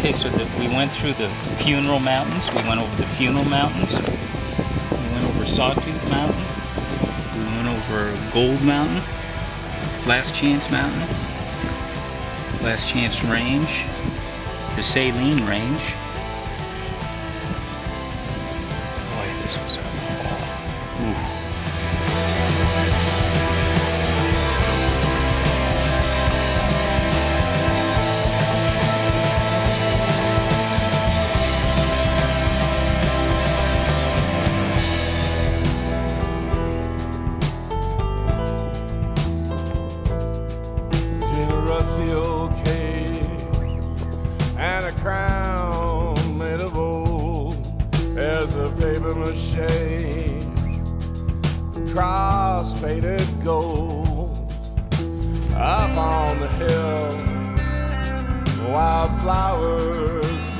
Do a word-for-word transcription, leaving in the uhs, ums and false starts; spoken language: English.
Okay, so the, we went through the Funeral Mountains. We went over the Funeral Mountains. We went over Sawtooth Mountain. We went over Gold Mountain. Last Chance Mountain. Last Chance Range. The Saline Range. Boy, this was a haul. Ooh. Rusty old cave and a crown made of old as a paper mache cross painted gold. Up on the hill, wildflowers